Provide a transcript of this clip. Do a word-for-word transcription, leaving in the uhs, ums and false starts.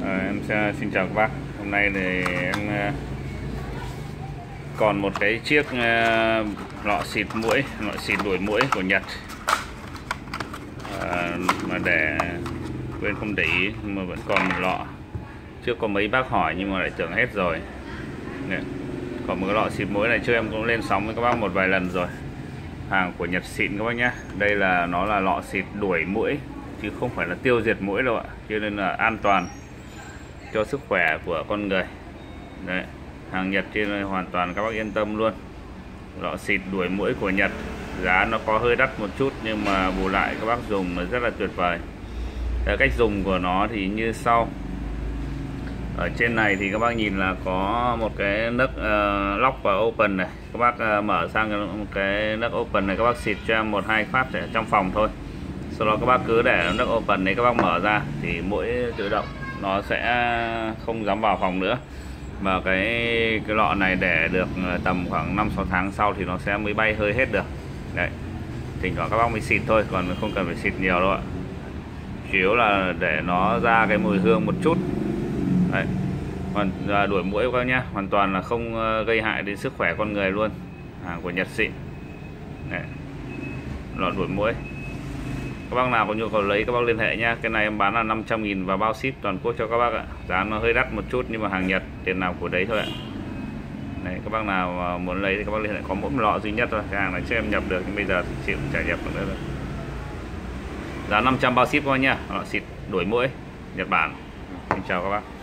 À, em sẽ, xin chào các bác. Hôm nay thì em uh, còn một cái chiếc uh, lọ xịt muỗi, lọ xịt đuổi muỗi của Nhật, uh, mà để quên không để ý mà vẫn còn một lọ. Trước có mấy bác hỏi nhưng mà lại tưởng hết rồi. Nè. Còn một cái lọ xịt muỗi này trước em cũng lên sóng với các bác một vài lần rồi. Hàng của Nhật xịn các bác nhé. Đây là nó là lọ xịt đuổi muỗi chứ không phải là tiêu diệt muỗi đâu ạ. Cho nên là an toàn cho sức khỏe của con người. Đấy, hàng Nhật trên này hoàn toàn các bác yên tâm luôn. Lọ xịt đuổi muỗi của Nhật, giá nó có hơi đắt một chút nhưng mà bù lại các bác dùng nó rất là tuyệt vời. Cái cách dùng của nó thì như sau. Ở trên này thì các bác nhìn là có một cái nấc uh, lock và open này. Các bác uh, mở sang một cái nấc open này, các bác xịt cho em một hai phát ở trong phòng thôi. Sau đó các bác cứ để nấc open này các bác mở ra thì muỗi tự động nó sẽ không dám vào phòng nữa. Mà cái cái lọ này để được tầm khoảng năm sáu tháng sau thì nó sẽ mới bay hơi hết được. Đấy. Thỉnh thoảng các bác mới xịt thôi, còn không cần phải xịt nhiều đâu ạ. Chủ yếu là để nó ra cái mùi hương một chút. Đấy. Hoàn đuổi muỗi các bác nhá, hoàn toàn là không gây hại đến sức khỏe con người luôn. Hàng của Nhật xịn. Đấy. Lọ đuổi muỗi. Các bác nào có nhu cầu lấy các bác liên hệ nhá. Cái này em bán là năm trăm nghìn và bao ship toàn quốc cho các bác ạ. Giá nó hơi đắt một chút nhưng mà hàng Nhật, tiền nào của đấy thôi ạ. Này, các bác nào muốn lấy thì các bác liên hệ, có mỗi một lọ duy nhất thôi. Cái hàng này chưa em nhập được nhưng bây giờ thì chịu trả nhập nữa rồi. Giá năm trăm bao ship các bác nhá. Lọ xịt đuổi muỗi Nhật Bản. Xin chào các bác.